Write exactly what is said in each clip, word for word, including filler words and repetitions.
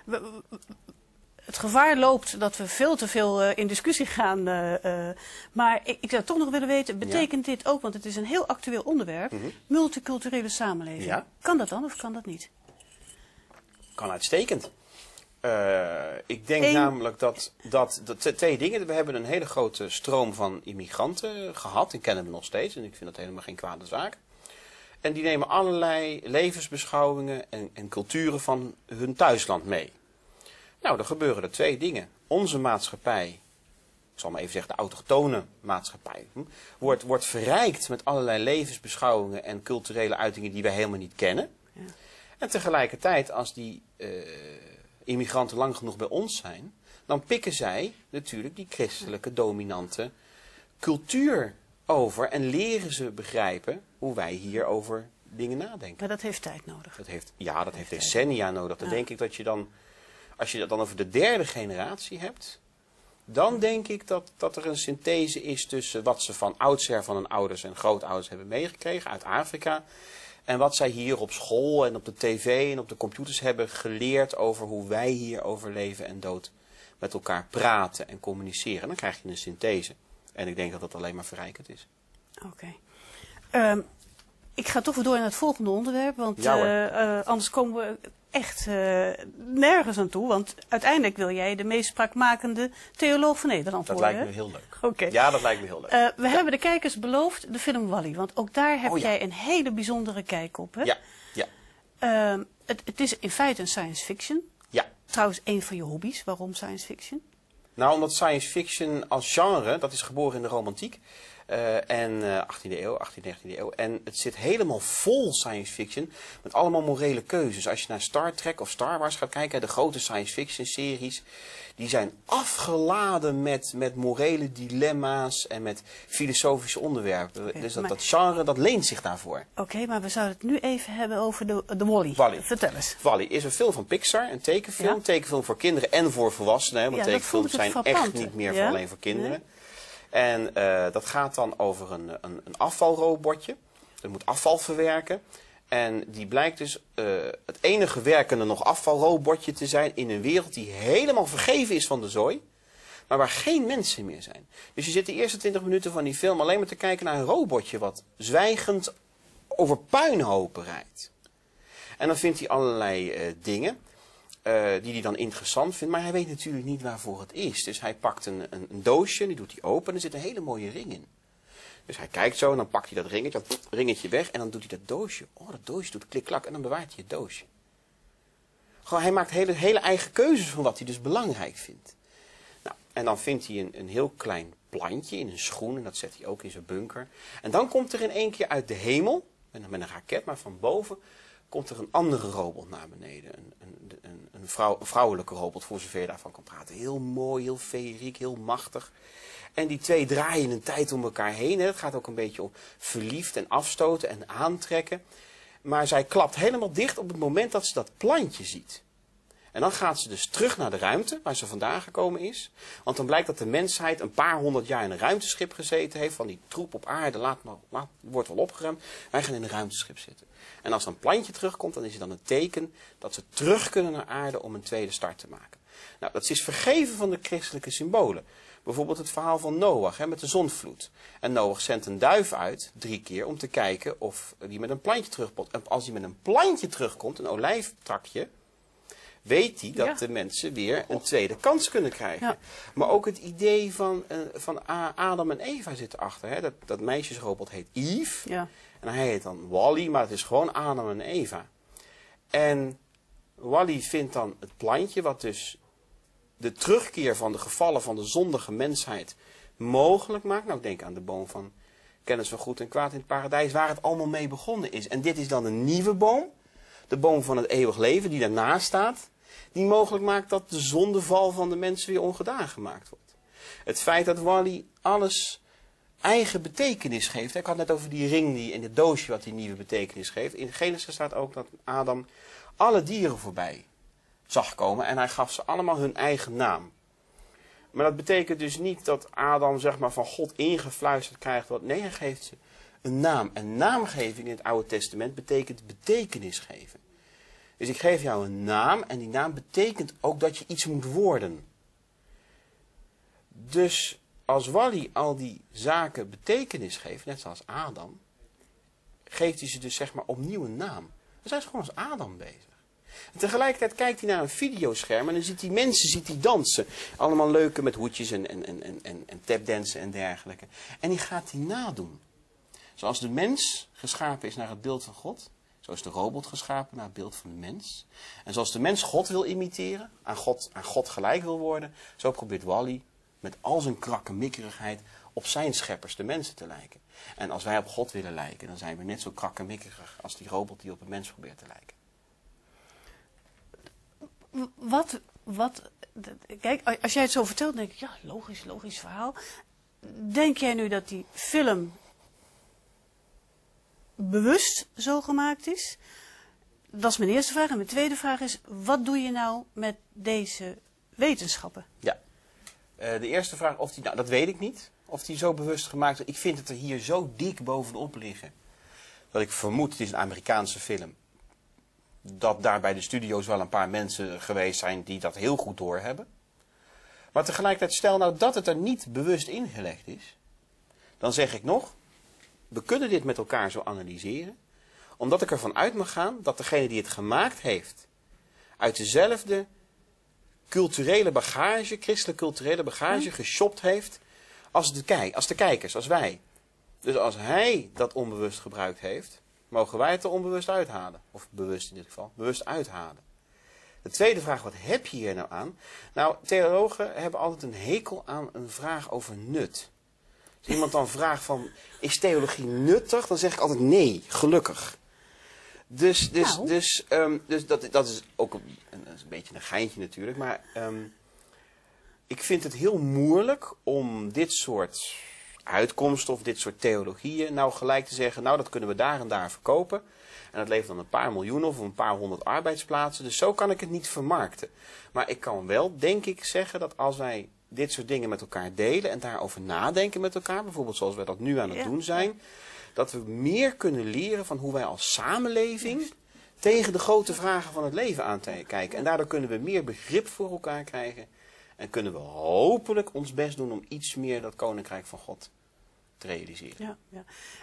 we, het gevaar loopt dat we veel te veel uh, in discussie gaan. Uh, uh, maar ik, ik zou toch nog willen weten, betekent ja. dit ook, want het is een heel actueel onderwerp, mm-hmm. multiculturele samenleving. Ja. Kan dat dan of kan dat niet? Kan uitstekend. Uh, ik denk Eén... namelijk dat, dat, dat twee dingen. We hebben een hele grote stroom van immigranten gehad en kennen we nog steeds. En ik vind dat helemaal geen kwade zaak. En die nemen allerlei levensbeschouwingen en, en culturen van hun thuisland mee. Nou, er gebeuren er twee dingen. Onze maatschappij, ik zal maar even zeggen de autochtone maatschappij, hm, wordt, wordt verrijkt met allerlei levensbeschouwingen en culturele uitingen die wij helemaal niet kennen. Ja. En tegelijkertijd, als die uh, immigranten lang genoeg bij ons zijn, dan pikken zij natuurlijk die christelijke dominante cultuur over en leren ze begrijpen hoe wij hier over dingen nadenken. Maar dat heeft tijd nodig. Dat heeft, ja, dat, dat heeft decennia nodig. Dan ja. denk ik dat je dan, als je dat dan over de derde generatie hebt, dan denk ik dat, dat er een synthese is tussen wat ze van oudsher van hun ouders en grootouders hebben meegekregen uit Afrika en wat zij hier op school en op de tv en op de computers hebben geleerd over hoe wij hier over leven en dood met elkaar praten en communiceren. Dan krijg je een synthese. En ik denk dat dat alleen maar verrijkend is. Oké. Okay. Um, ik ga toch weer door naar het volgende onderwerp, want ja, uh, uh, anders komen we echt uh, nergens aan toe. Want uiteindelijk wil jij de meest spraakmakende theoloog van Nederland dat worden. Dat lijkt me heel leuk. Okay. Ja, dat lijkt me heel leuk. Uh, we ja. hebben de kijkers beloofd de film Wall-E, want ook daar heb oh, ja. jij een hele bijzondere kijk op. Hè? Ja. ja. Uh, het, het is in feite een science fiction. Ja. Trouwens, een van je hobby's. Waarom science fiction? Nou, omdat science fiction als genre, dat is geboren in de romantiek. Uh, en uh, achttiende eeuw, achttiende, negentiende eeuw. En het zit helemaal vol science fiction. Met allemaal morele keuzes. Als je naar Star Trek of Star Wars gaat kijken, de grote science fiction series. Die zijn afgeladen met, met morele dilemma's en met filosofische onderwerpen. Okay, dus dat, maar... dat genre, dat leent zich daarvoor. Oké, okay, maar we zouden het nu even hebben over de, de Wall-E. Wall-E. Vertel eens. Wall-E is een film van Pixar, een tekenfilm. Een ja? tekenfilm voor kinderen en voor volwassenen. Hè, want ja, tekenfilms zijn echt niet meer ja? voor alleen voor kinderen. Ja? En uh, dat gaat dan over een, een, een afvalrobotje. Dat moet afval verwerken. En die blijkt dus uh, het enige werkende nog afvalrobotje te zijn in een wereld die helemaal vergeven is van de zooi. Maar waar geen mensen meer zijn. Dus je zit de eerste twintig minuten van die film alleen maar te kijken naar een robotje wat zwijgend over puinhopen rijdt. En dan vindt hij allerlei uh, dingen. Uh, die hij dan interessant vindt, maar hij weet natuurlijk niet waarvoor het is. Dus hij pakt een, een, een doosje, die doet hij open en er zit een hele mooie ring in. Dus hij kijkt zo en dan pakt hij dat ringetje, dat ringetje weg en dan doet hij dat doosje. Oh, dat doosje doet klik-klak en dan bewaart hij het doosje. Gewoon, hij maakt hele, hele eigen keuzes van wat hij dus belangrijk vindt. Nou, en dan vindt hij een, een heel klein plantje in een schoen en dat zet hij ook in zijn bunker. En dan komt er in één keer uit de hemel, met een raket, maar van boven komt er een andere robot naar beneden. Een, een, een, een, vrouw, een vrouwelijke robot, voor zover je daarvan kan praten. Heel mooi, heel feeriek, heel machtig. En die twee draaien een tijd om elkaar heen. Hè. Het gaat ook een beetje om verliefd en afstoten en aantrekken. Maar zij klapt helemaal dicht op het moment dat ze dat plantje ziet. En dan gaat ze dus terug naar de ruimte, waar ze vandaan gekomen is. Want dan blijkt dat de mensheid een paar honderd jaar in een ruimteschip gezeten heeft. Van die troep op aarde, laat maar, laat, wordt wel opgeruimd. Wij gaan in een ruimteschip zitten. En als een plantje terugkomt, dan is het dan een teken dat ze terug kunnen naar aarde om een tweede start te maken. Nou, dat is vergeven van de christelijke symbolen. Bijvoorbeeld het verhaal van Noach, hè, met de zondvloed. En Noach zendt een duif uit, drie keer, om te kijken of die met een plantje terugkomt. En als hij met een plantje terugkomt, een olijftakje, weet hij dat ja. de mensen weer een tweede kans kunnen krijgen. Ja. Maar ook het idee van, uh, van Adam en Eva zit erachter. Hè? Dat, dat meisjesrobot heet Eve. Ja. En hij heet dan Wall-E, maar het is gewoon Adam en Eva. En Wall-E vindt dan het plantje, wat dus de terugkeer van de gevallen van de zondige mensheid mogelijk maakt. Nou, ik denk aan de boom van kennis van goed en kwaad in het paradijs, waar het allemaal mee begonnen is. En dit is dan een nieuwe boom. De boom van het eeuwig leven, die daarnaast staat. Die mogelijk maakt dat de zondeval van de mensen weer ongedaan gemaakt wordt. Het feit dat Wall-E alles eigen betekenis geeft. Ik had net over die ring die in het doosje wat die nieuwe betekenis geeft. In Genesis staat ook dat Adam alle dieren voorbij zag komen. En hij gaf ze allemaal hun eigen naam. Maar dat betekent dus niet dat Adam zeg maar van God ingefluisterd krijgt. Wat, nee, hij geeft ze een naam. En naamgeving in het Oude Testament betekent betekenis geven. Dus ik geef jou een naam en die naam betekent ook dat je iets moet worden. Dus als Wally al die zaken betekenis geeft, net zoals Adam, geeft hij ze dus zeg maar opnieuw een naam. Dan zijn ze gewoon als Adam bezig. En tegelijkertijd kijkt hij naar een videoscherm en dan ziet hij mensen ziet hij dansen. Allemaal leuke met hoedjes en, en, en, en, en tapdansen en dergelijke. En die gaat hij nadoen. Zoals de mens geschapen is naar het beeld van God, zo is de robot geschapen naar het beeld van de mens. En zoals de mens God wil imiteren, aan God, aan God gelijk wil worden, zo probeert Wally met al zijn krakkemikkerigheid op zijn scheppers, de mensen, te lijken. En als wij op God willen lijken, dan zijn we net zo krakkemikkerig als die robot die op een mens probeert te lijken. Wat, wat, kijk, als jij het zo vertelt, denk ik, ja, logisch, logisch verhaal. Denk jij nu dat die film bewust zo gemaakt is? Dat is mijn eerste vraag. En mijn tweede vraag is, wat doe je nou met deze wetenschappen? Ja, uh, de eerste vraag, of die, nou, dat weet ik niet. Of die zo bewust gemaakt is. Ik vind het er hier zo dik bovenop liggen. Dat ik vermoed, het is een Amerikaanse film. Dat daar bij de studio's wel een paar mensen geweest zijn die dat heel goed doorhebben. Maar tegelijkertijd, stel nou dat het er niet bewust ingelegd is. Dan zeg ik nog, we kunnen dit met elkaar zo analyseren. Omdat ik ervan uit mag gaan dat degene die het gemaakt heeft, uit dezelfde culturele bagage, christelijke culturele bagage, geshopt heeft als de, kijk, als de kijkers, als wij. Dus als hij dat onbewust gebruikt heeft, mogen wij het er onbewust uithalen. Of bewust in dit geval, bewust uithalen. De tweede vraag, wat heb je hier nou aan? Nou, theologen hebben altijd een hekel aan een vraag over nut. Als iemand dan vraagt van, is theologie nuttig? Dan zeg ik altijd nee, gelukkig. Dus, dus, nou. dus, um, dus dat, dat is ook een, een, een beetje een geintje natuurlijk. Maar um, ik vind het heel moeilijk om dit soort uitkomsten of dit soort theologieën nou gelijk te zeggen, nou dat kunnen we daar en daar verkopen. En dat levert dan een paar miljoen of een paar honderd arbeidsplaatsen. Dus zo kan ik het niet vermarkten. Maar ik kan wel, denk ik, zeggen dat als wij dit soort dingen met elkaar delen en daarover nadenken met elkaar, bijvoorbeeld zoals wij dat nu aan het ja. doen zijn, dat we meer kunnen leren van hoe wij als samenleving tegen de grote vragen van het leven aankijken. En daardoor kunnen we meer begrip voor elkaar krijgen en kunnen we hopelijk ons best doen om iets meer dat Koninkrijk van God te realiseren. Ja, ja.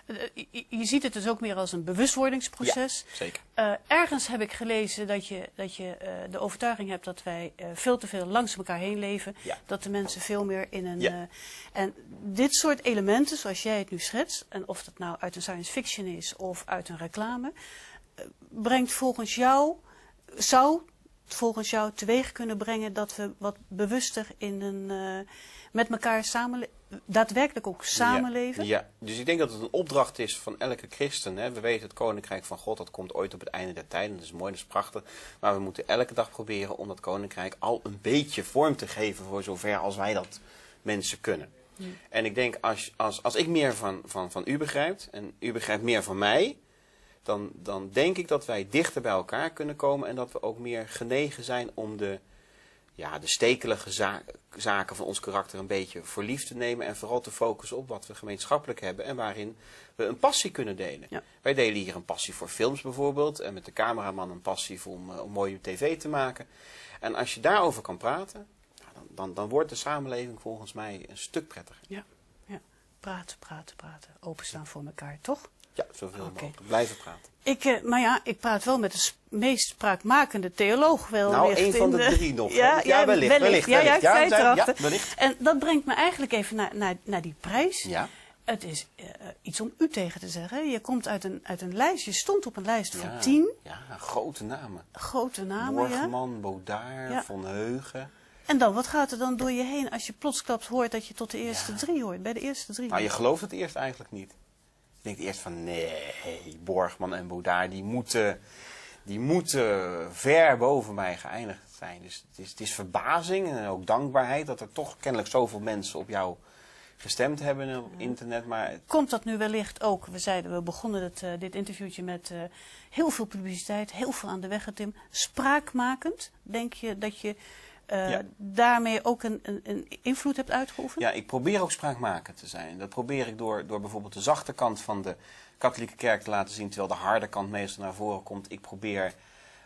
Je, je ziet het dus ook meer als een bewustwordingsproces. Ja, zeker. Uh, ergens heb ik gelezen dat je, dat je uh, de overtuiging hebt dat wij uh, veel te veel langs elkaar heen leven. Ja. Dat de mensen veel meer in een... Ja. Uh, en dit soort elementen, zoals jij het nu schetst, en of dat nou uit een science fiction is of uit een reclame, uh, brengt volgens jou, zou volgens jou teweeg kunnen brengen dat we wat bewuster in een, uh, met elkaar samenleven. Daadwerkelijk ook samenleven? Ja, ja, dus ik denk dat het een opdracht is van elke christen. Hè. We weten het Koninkrijk van God, dat komt ooit op het einde der tijden. Dat is mooi, dat is prachtig. Maar we moeten elke dag proberen om dat Koninkrijk al een beetje vorm te geven voor zover als wij dat mensen kunnen. Ja. En ik denk, als, als, als ik meer van, van, van u begrijpt en u begrijpt meer van mij, dan, dan denk ik dat wij dichter bij elkaar kunnen komen en dat we ook meer genegen zijn om de... ja, de stekelige zaken, zaken van ons karakter een beetje voor lief te nemen en vooral te focussen op wat we gemeenschappelijk hebben en waarin we een passie kunnen delen. Ja. Wij delen hier een passie voor films bijvoorbeeld en met de cameraman een passie voor om, om mooie tv te maken. En als je daarover kan praten, dan, dan, dan wordt de samenleving volgens mij een stuk prettiger. Ja, ja. Praten, praten, praten. Openstaan voor elkaar, toch? Ja, zoveel okay. mogelijk. Blijven praten. Ik, uh, maar ja, ik praat wel met de meest spraakmakende theoloog wel. Nou, een van de, de drie nog. Ja, ja, ja wellicht, wellicht, wellicht. Ja, ja, ik ja, zei het ja, wellicht. En dat brengt me eigenlijk even naar, naar, naar die prijs. Ja. Het is uh, iets om u tegen te zeggen. Je komt uit een, uit een lijst, je stond op een lijst ja, van tien. Ja, grote namen. Grote namen, Borgman, ja. Baudard, ja. Van Heugen. En dan, wat gaat er dan door je heen als je plotsklaps hoort dat je tot de eerste ja. drie hoort? Bij de eerste drie. Nou, je gelooft het eerst eigenlijk niet. Je denkt eerst van, nee, Borgman en Baudard, die moeten, die moeten ver boven mij geëindigd zijn. Dus het is, het is verbazing en ook dankbaarheid dat er toch kennelijk zoveel mensen op jou gestemd hebben op internet. Maar het... Komt dat nu wellicht ook, we zeiden, we begonnen het, uh, dit interviewtje met uh, heel veel publiciteit, heel veel aan de weg getimd. Spraakmakend, denk je dat je uh, ja. daarmee ook een, een, een invloed hebt uitgeoefend? Ja, ik probeer ook spraakmakend te zijn. Dat probeer ik door, door bijvoorbeeld de zachte kant van de katholieke kerk te laten zien, terwijl de harde kant meestal naar voren komt. Ik probeer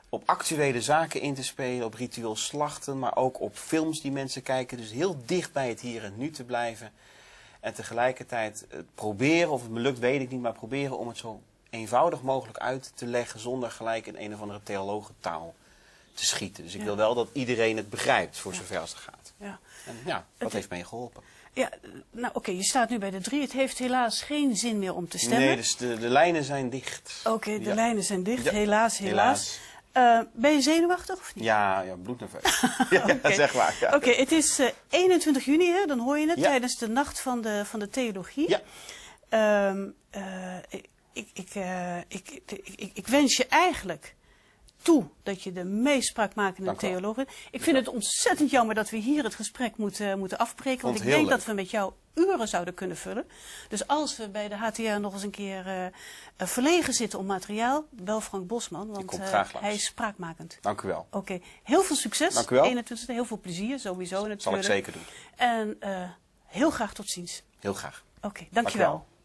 op actuele zaken in te spelen, op ritueel slachten, maar ook op films die mensen kijken. Dus heel dicht bij het hier en nu te blijven. En tegelijkertijd proberen, of het me lukt weet ik niet, maar proberen om het zo eenvoudig mogelijk uit te leggen zonder gelijk in een of andere theologentaal te schieten. Dus ik ja. wil wel dat iedereen het begrijpt, voor ja. zover als het gaat. Ja. En ja, dat het heeft mee geholpen. Ja, nou oké, okay, je staat nu bij de drie. Het heeft helaas geen zin meer om te stemmen. Nee, dus de, de lijnen zijn dicht. Oké, okay, de ja. lijnen zijn dicht. Ja. Helaas, helaas. helaas. Uh, ben je zenuwachtig of niet? Ja, ja bloednerveus. ja, okay. Zeg maar. Ja. Oké, okay, het is uh, eenentwintig juni, hè, dan hoor je het, ja. tijdens de Nacht van de, van de Theologie. Ja. Um, uh, ik, ik, uh, ik, ik, ik, ik wens je eigenlijk toe dat je de meest spraakmakende theoloog bent. Ik vind het ontzettend jammer dat we hier het gesprek moeten, moeten afbreken. Want ik denk leuk. dat we met jou uren zouden kunnen vullen. Dus als we bij de H T R nog eens een keer uh, uh, verlegen zitten om materiaal, bel Frank Bosman, want uh, hij is spraakmakend. Dank u wel. Oké, okay. Heel veel succes. Dank u wel. eenentwintigste, heel veel plezier sowieso natuurlijk. Zal ik zeker doen. En uh, heel graag tot ziens. Heel graag. Oké, okay, dankjewel. Dank